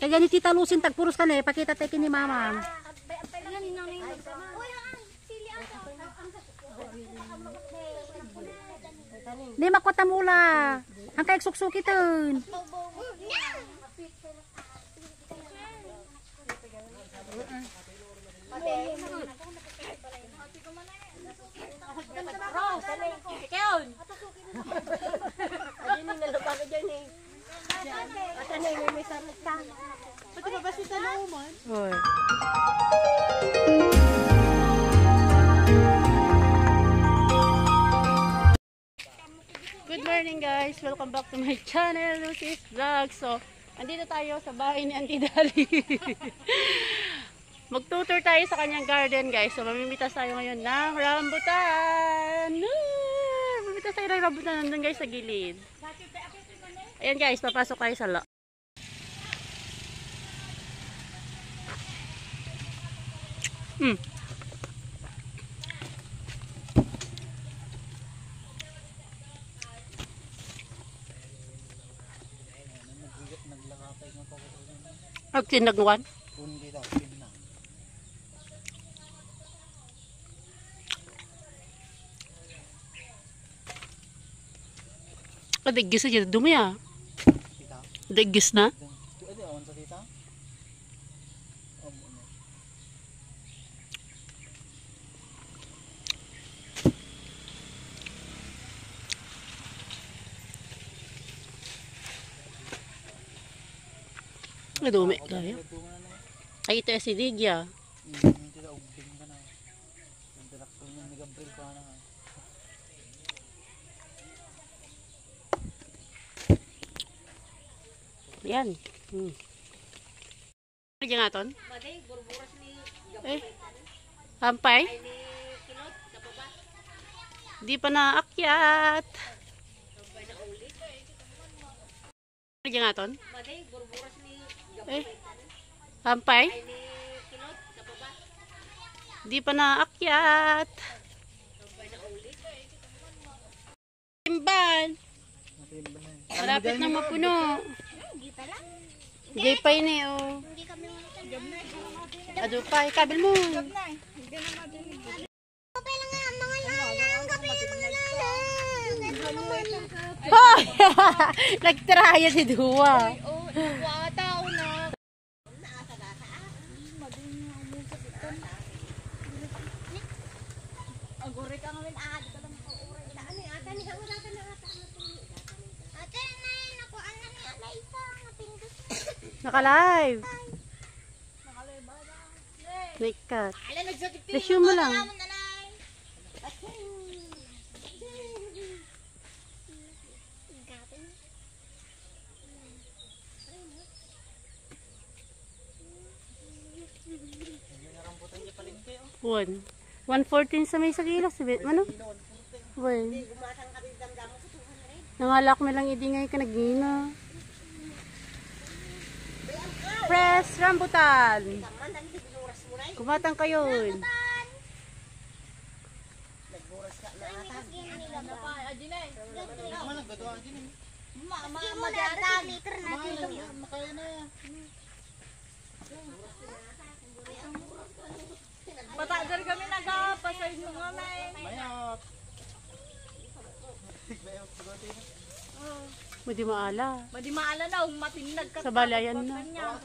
Kaya ni Tita Lucin tagpuros ka na eh. Pakita tayo ni Mama. Ni makwata mula. Ang kayak suksukitan. Good morning guys, welcome back to my channel, Lucy's Vlog. So, andito tayo sa bahay ni Auntie Dali. Magtutur tayo sa kanyang garden guys. So, mamimitas tayo ngayon ng rambutan. Mamimitas tayo ng rambutan nandun guys sa gilid. Ayan guys, papasok tayo sa loob. Tinagwan. Digis aja dumi ya. Digis na. Dumi kayo. Ay ito si Digya. Yan. Diyan nga ton? Eh. Hampay? Di pa naakyat. Diyan nga ton? Eh. Hampay? Di pa naakyat. Timban. Malapit na mapuno. Gay pa yun eh, oh. Ado pa, kabil mo. Hoy! Nagtraya si Dua. Naka-live. Naikat. Resyo mo lang. One. 114 sa may sagilas. Ano? One. Nangalak mo lang idingay ka nagina. Fresh rambutan. Kumatang kayo. Patagar kami nagapasay mo nga may. Madi maala. Madi maala na, matinag ka. Sa balayan na.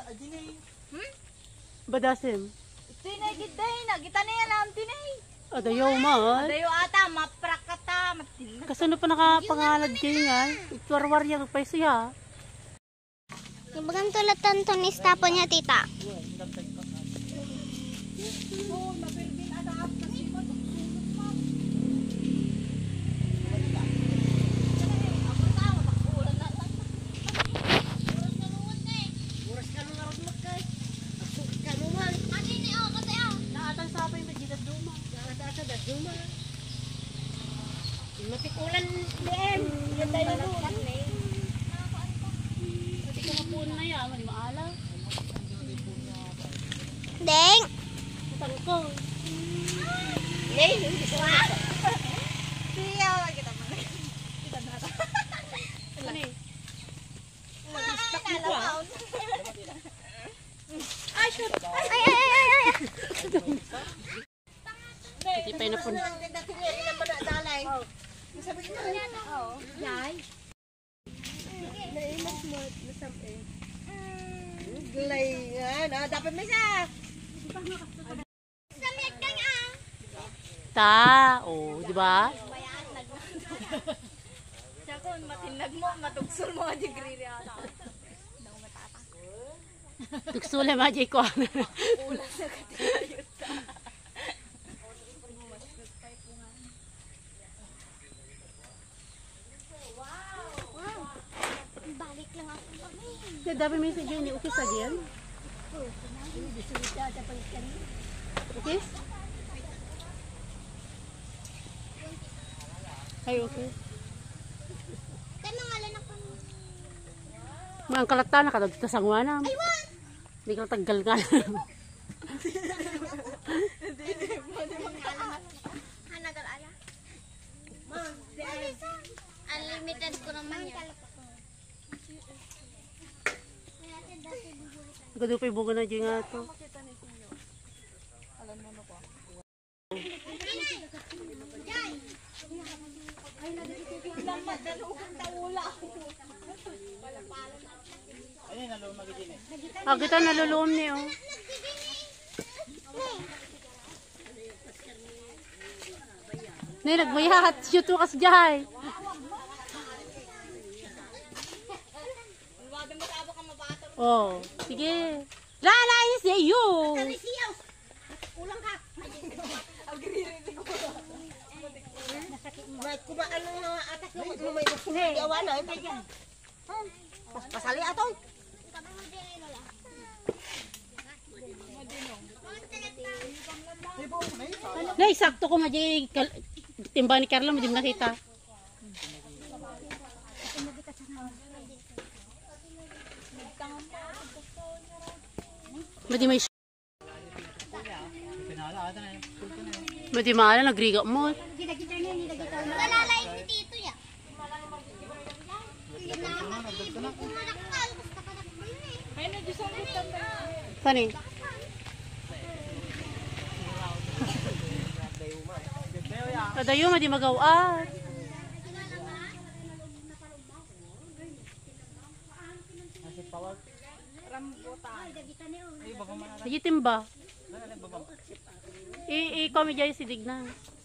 Badasim. Tinay giday na, kita na yan ang tinay. Adayaw man. Adayo ata, maprakata, matinag. Kasano pa nakapangalad kayo nga? Itwarwar yung pa siya. Bagang tulad tanto ni stapo niya, tita. Matikulan DM. Yan tayo mo. Pati ka mapuno na yan. Mali maala. Deng! Utang ko. Deng! Hindi ko nga. Siya. Kita mo na. Kita na ito. Ano eh? Stuck mo ko ah. Ay, shoot. Ay, ay, ay, ay, ay. Hindi pa na po. Dati niya, ilang ba na dalay? Sabi niya. Yay. Naimas mo, masam eh. Gulay nga, dapat may isa. Samyag ka nga. Ta, oh, di ba? Siya kung matinag mo, matugsol mo, degree rin ako. Tuksula magic ko. Ulas na katayot sa. Balik lang ako. Kaya dapat may sige ni okay sa gian. Okay? Ay, okay. Kaya nangalan ako. Mga kalata na kadagta sa ngwana. Hindi ka taggal nga. Hanagal-ala. Unlimited ko naman yan. Gado pa bunga na dyan nga ito. Ah, kita naluluom niyo. Nay, nagbayat. Shoot mo kas jay. Oh, sige. Lalay sa iyo. Ulang ka. Right, kuba ano nga atas mo may bukulo awan na. Pasali ato. Nay, sakto ko maji timba ni Carla mo di mo nakita. Madi may Madi maala nagriga mo. Nalalay si Tito ya. Sani? Kadayo madi magawa. Sige timba. I-comment dyan si Digna.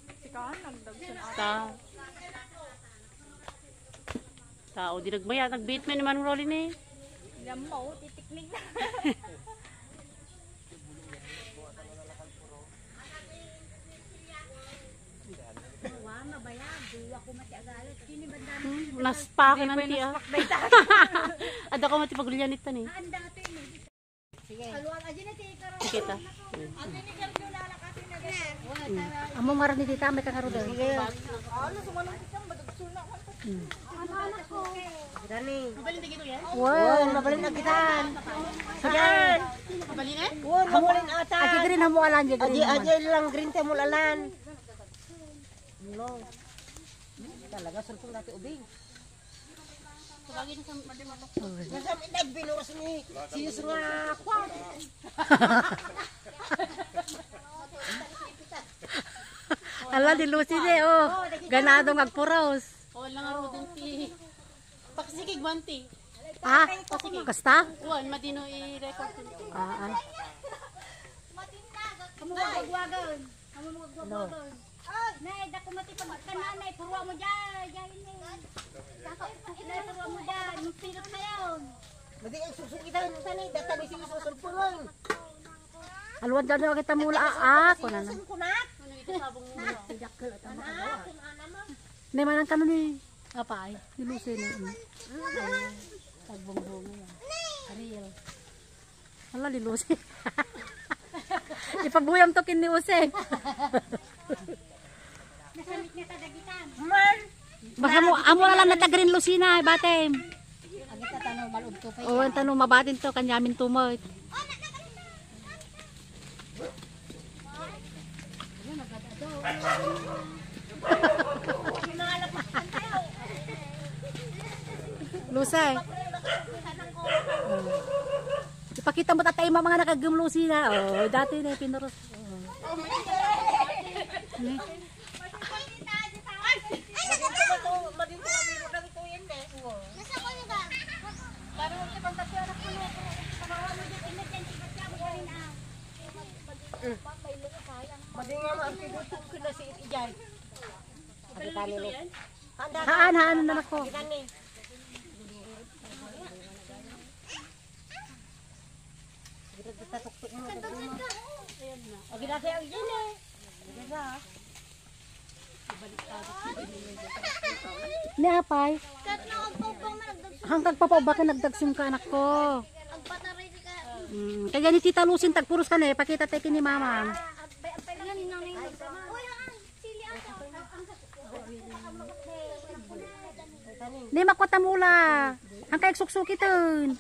Ta. Tao, di nagmaya. Nag-beat man naman rolling eh. Lamaw, titiknig na. Naspa ka nanti ah. Ada ko mati pagulyanit ta ni. Sige ta. Amo marani dita may kangaro daw. Anak ko. Dani. Mabalin dito yan? Wow, mabalin na kitan. Sige. Mabalin eh? Wow, mabalin ata. Aji green hamo alan je green. Aji lang green te mulalan. No. Talaga sulpong dati ubing. Nasam indag binuras ni siyus nga kwa. Ala di Lucy de oh. Ganado magpuros. O lang aro din si Paksikig Banti. Ah, kasta? Uwan, matino i-record ko. Ah. Kamu wagwagon. Kamu wagwagon. Ay, nay dako mati pagkananay purwa mo diyan, diyan ni. Nay purwa mo diyan, pilot kayo. Madi ang susukitan tani data ni siyus sulpong. Alwan daw kita mula ah. Kunan. Kunat. Ano ito sabong mo? Ni manang kanu ni. Apa ay? Di Lucy ni. Tagbongbong yan. Ariel. Ala di Lucy. Ipabuyam to kin ni Use. Nasamit nga tadagitan. Man. Baka mo amo na lang natagrin Lucina batem. Agita tano balog to pa. Oh, tanong mabatin to kanyamin tumoy. Lusay. Pakita mo tatay mga nakagumlusi na. Oh, dati na pinuros. Haan na nako. Ni apay. Hanggang pa ka nagdagsong ka anak ko. Kaya ni Tita Lucin tagpuros ka na pakita tayo kini mama. Ni makwata mula. Hangkay suksuk iton.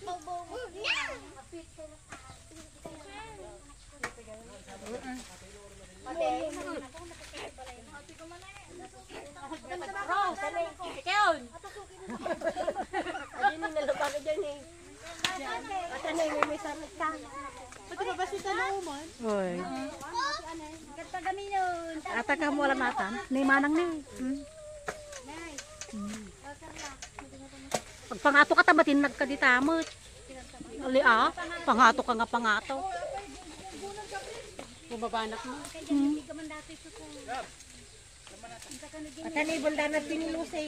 Oy. Ata ka mo alam natan. Ni manang ni. Pag pangato ka tamatin nagkaditamot. Ali pangato ka nga pangato. Bumabanak mo. Atanay buldan na pinilusay.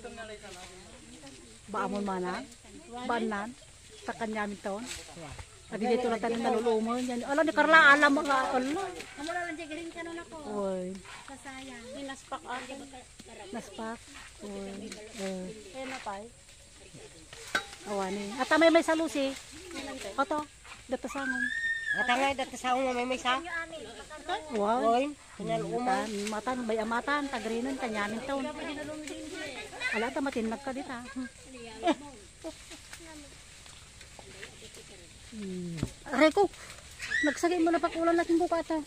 Baamon mana? Banan? Sa kanyamin taon? Adi dito na tayo nalulumon yan. Alam ni Carla, alam mo ka. Amo na lang jagarin kanon ako. Oy. Kasayang. Naspak Naspak. Oy. Kaya na pay. Awani. At may salusi. Oto. Dito sangom. Atangay dati sa umo may sa. Wow. Oy, Matan, matan, bay amatan, tagrinon, kanyamin taon. Ala tamatin nagka dita. Reko, nagsagay mo na pakulan natin buka ata.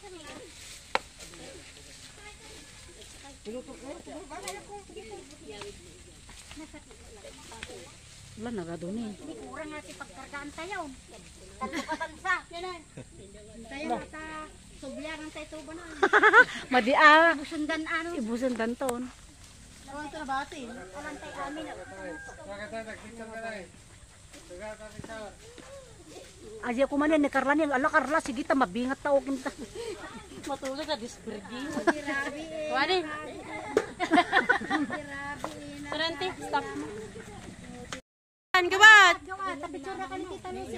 Wala nagado ni. Hindi kurang natin pagkargaan tayo. Tanto katansa. Tayo mata. Subyaran tayo tubo na. Madia. Busundan ano. Ibusan danton. Awan to na batin. Awan tayo amin. Aja ko man ni Carla ni ala Carla sige ta mabingat ta og ta. Matulog ka disperdi. Grabe eh. Wali. Grabe eh. Sarante, stop mo. Gabat! Gawa, picture na ka ni Tita Lucy.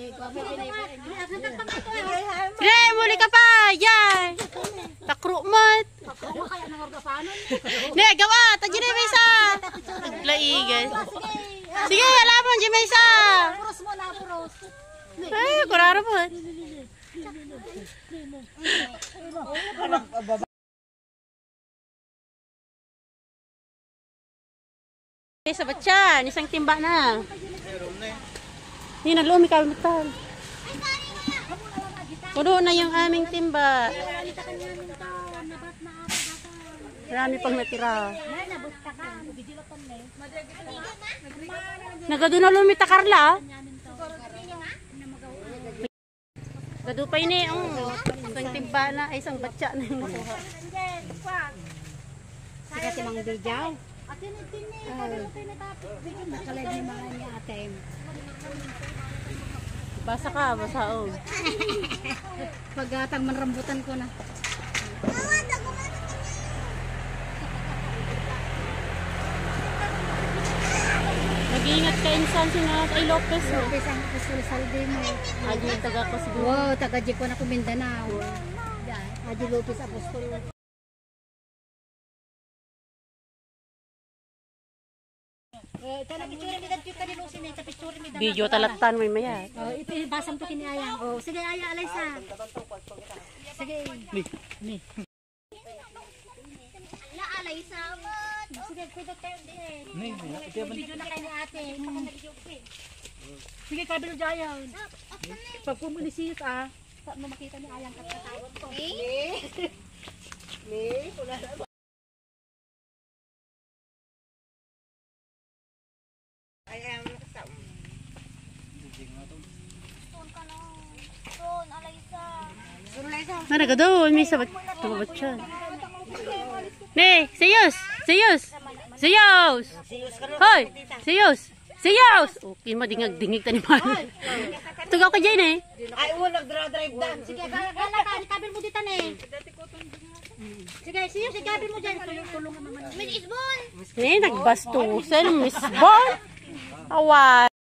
Sige, muli ka pa! Yan! Takrukmat! Kaya nang orgapanon. Ne, gawa! Tadyo na yung isa! Naglaigan. Sige, alam mo, dyan may isa! Puros mo na, puros. Ay, kuraro mo. Sa batyan, isang timba na. Hindi, naglumi ka mutal. Puno na yung aming timba. Marami pang natira. Nagado na lumita Carla. Gado pa ini ang isang timba na ay isang batya na yung nakuha. Sige si Mang Bijaw. Nakalag ni mga niya atem. Basa ka, basaog. Pagatang manrambutan ko na. Mag-iingat ka insan sinat ay Lopez. Lopez ang salde mo. Adi taga ko siguro. Wow, taga Jiko na Mindanao. Adi Lopez Apostol. Kana picture mi dadto ka ni Lucy ni picture mi. Video talatan may mayat. Oh, ito basam to kini Aya. Oh, sige Aya Alaysa. Sige. Ni. La alay sabot. Sige, kudo tayo din. Video na kay ni ate. Sige, kabilo jayan. Pag pumulisit sa mo makita ni Ayang katatawag ko. Mana ka doon? May sabat. Tumabat siya. Ne, sayos! Sayos! Sayos! Hoy! Sayos! Sayos! Okay, madingag-dingig taniman. Tugaw ka dyan eh. Ay, nag-drive dan. Sige, gala ka. Ikabil mo dito eh. Sige, siyo, ikabil mo dyan. Tulungan naman. Miss Isbon! Eh, nagbastusan. Miss Bon! Awan!